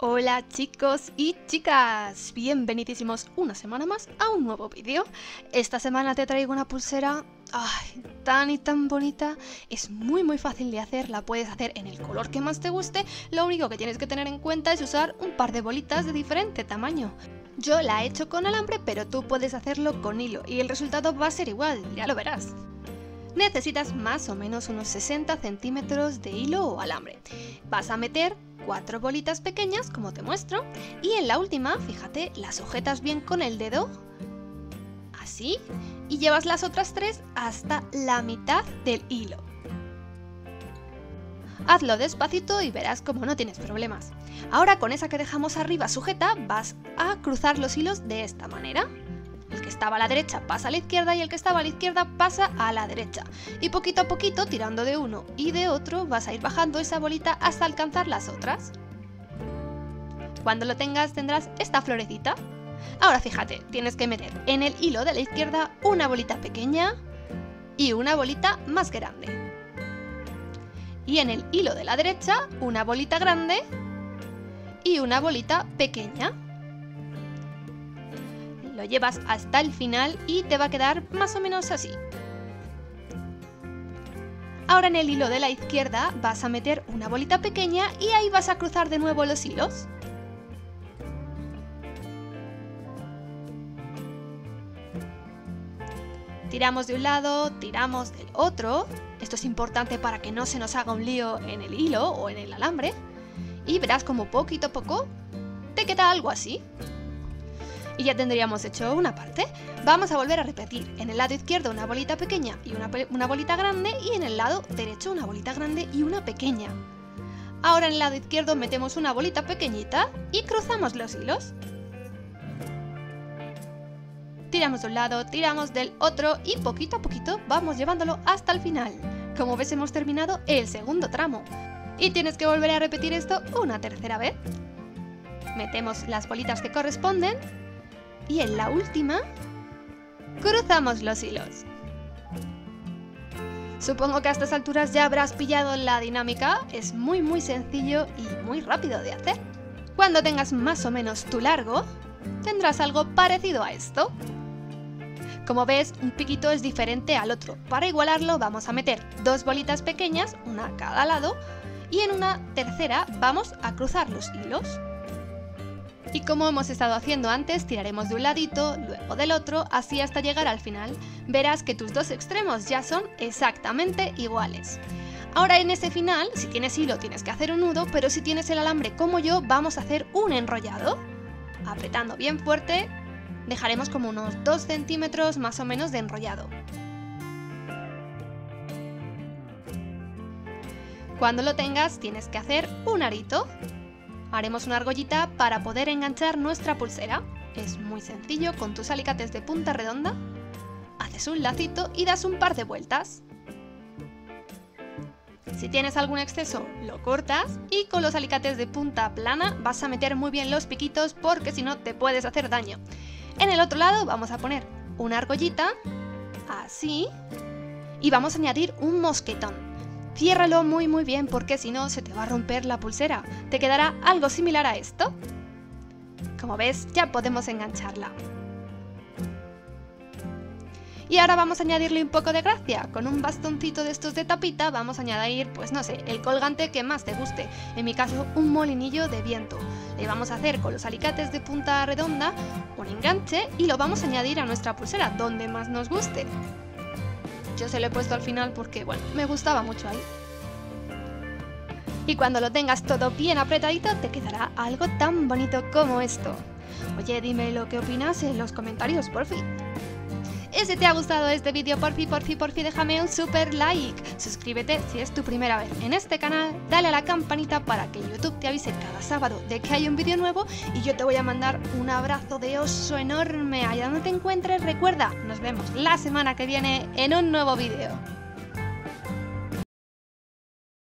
Hola chicos y chicas, bienvenidísimos una semana más a un nuevo vídeo. Esta semana te traigo una pulsera tan y tan bonita. Es muy fácil de hacer, la puedes hacer en el color que más te guste. Lo único que tienes que tener en cuenta es usar un par de bolitas de diferente tamaño. Yo la he hecho con alambre, pero tú puedes hacerlo con hilo y el resultado va a ser igual, ya lo verás. Necesitas más o menos unos 60 centímetros de hilo o alambre. Vas a meter 4 bolitas pequeñas, como te muestro, y en la última, fíjate, las sujetas bien con el dedo, así, y llevas las otras 3 hasta la mitad del hilo. Hazlo despacito y verás cómo no tienes problemas. Ahora con esa que dejamos arriba sujeta, vas a cruzar los hilos de esta manera. El que estaba a la derecha pasa a la izquierda y el que estaba a la izquierda pasa a la derecha. Y poquito a poquito, tirando de uno y de otro, vas a ir bajando esa bolita hasta alcanzar las otras. Cuando lo tengas, tendrás esta florecita. Ahora fíjate, tienes que meter en el hilo de la izquierda una bolita pequeña y una bolita más grande. Y en el hilo de la derecha, una bolita grande y una bolita pequeña. Lo llevas hasta el final y te va a quedar más o menos así. Ahora en el hilo de la izquierda vas a meter una bolita pequeña y ahí vas a cruzar de nuevo los hilos. Tiramos de un lado, tiramos del otro. Esto es importante para que no se nos haga un lío en el hilo o en el alambre. Y verás como poquito a poco te queda algo así. Y ya tendríamos hecho una parte. Vamos a volver a repetir. En el lado izquierdo una bolita pequeña y una bolita grande, y en el lado derecho una bolita grande y una pequeña. Ahora en el lado izquierdo metemos una bolita pequeñita y cruzamos los hilos. Tiramos de un lado, tiramos del otro y poquito a poquito vamos llevándolo hasta el final. Como ves, hemos terminado el segundo tramo. Y tienes que volver a repetir esto una tercera vez. Metemos las bolitas que corresponden. Y en la última, cruzamos los hilos. Supongo que a estas alturas ya habrás pillado la dinámica. Es muy sencillo y muy rápido de hacer. Cuando tengas más o menos tu largo, tendrás algo parecido a esto. Como ves, un piquito es diferente al otro. Para igualarlo vamos a meter 2 bolitas pequeñas, una a cada lado, y en una tercera vamos a cruzar los hilos. Y como hemos estado haciendo antes, tiraremos de un ladito, luego del otro, así hasta llegar al final. Verás que tus dos extremos ya son exactamente iguales. Ahora en ese final, si tienes hilo tienes que hacer un nudo, pero si tienes el alambre como yo, vamos a hacer un enrollado. Apretando bien fuerte, dejaremos como unos 2 centímetros más o menos de enrollado. Cuando lo tengas, tienes que hacer un arito. Haremos una argollita para poder enganchar nuestra pulsera. Es muy sencillo, con tus alicates de punta redonda, haces un lacito y das un par de vueltas. Si tienes algún exceso, lo cortas y con los alicates de punta plana vas a meter muy bien los piquitos porque si no te puedes hacer daño. En el otro lado vamos a poner una argollita, así, y vamos a añadir un mosquetón. Ciérralo muy bien porque si no se te va a romper la pulsera. Te quedará algo similar a esto. Como ves, ya podemos engancharla. Y ahora vamos a añadirle un poco de gracia. Con un bastoncito de estos de tapita vamos a añadir, pues no sé, el colgante que más te guste. En mi caso, un molinillo de viento. Le vamos a hacer con los alicates de punta redonda un enganche y lo vamos a añadir a nuestra pulsera, donde más nos guste. Yo se lo he puesto al final porque, bueno, me gustaba mucho ahí. Y cuando lo tengas todo bien apretadito, te quedará algo tan bonito como esto. Oye, dime lo que opinas en los comentarios, porfi. Y si te ha gustado este vídeo, porfi, déjame un super like. Suscríbete si es tu primera vez en este canal, dale a la campanita para que YouTube te avise cada sábado de que hay un vídeo nuevo y yo te voy a mandar un abrazo de oso enorme allá donde te encuentres. Recuerda, nos vemos la semana que viene en un nuevo vídeo.